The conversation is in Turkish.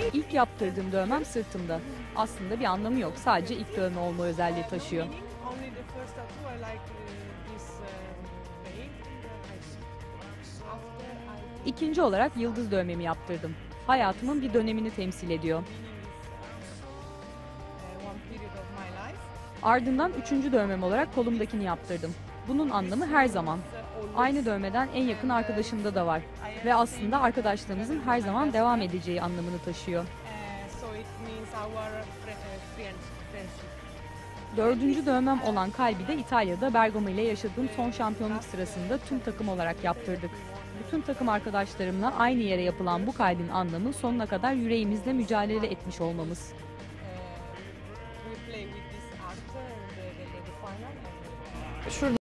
İlk yaptırdığım dövmem sırtımda. Aslında bir anlamı yok. Sadece ilk dövme olma özelliği taşıyor. İkinci olarak yıldız dövmemi yaptırdım. Hayatımın bir dönemini temsil ediyor. Ardından üçüncü dövmem olarak kolumdakini yaptırdım. Bunun anlamı her zaman. Aynı dövmeden en yakın arkadaşımda da var. Ve aslında arkadaşlığımızın her zaman devam edeceği anlamını taşıyor. Dördüncü dövmem olan kalbi de İtalya'da Bergamo ile yaşadığım son şampiyonluk sırasında tüm takım olarak yaptırdık. Bütün takım arkadaşlarımla aynı yere yapılan bu kalbin anlamı sonuna kadar yüreğimizle mücadele etmiş olmamız. Şurada